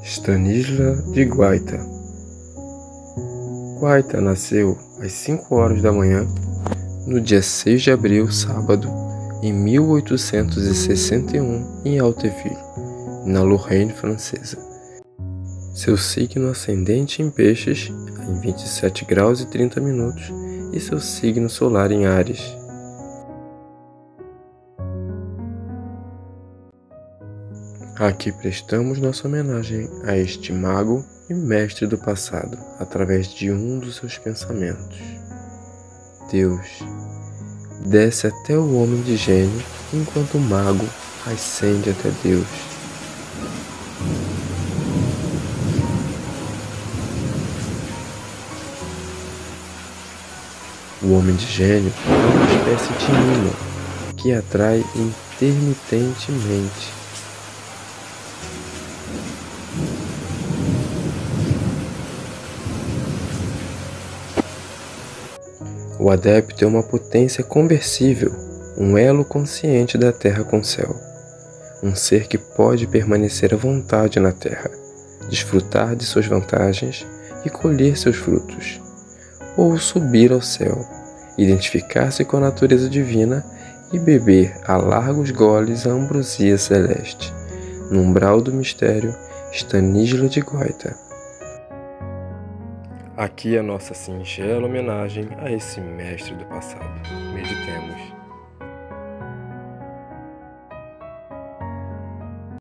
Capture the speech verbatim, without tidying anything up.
Stanisla de Guaita. Guaita nasceu às cinco horas da manhã, no dia seis de abril, sábado, em mil oitocentos e sessenta e um, em Hauteville, na Lorraine francesa. Seu signo ascendente em Peixes, em vinte e sete graus e trinta minutos, e seu signo solar em Áries. Aqui prestamos nossa homenagem a este mago e mestre do passado, através de um dos seus pensamentos. Deus desce até o homem de gênio, enquanto o mago ascende até Deus. O homem de gênio é uma espécie de imã que atrai intermitentemente. O adepto é uma potência conversível, um elo consciente da terra com o céu. Um ser que pode permanecer à vontade na terra, desfrutar de suas vantagens e colher seus frutos. Ou subir ao céu, identificar-se com a natureza divina e beber a largos goles a ambrosia celeste. No umbral do mistério, Stanisla de Guaita. Aqui a nossa singela homenagem a esse mestre do passado. Meditemos.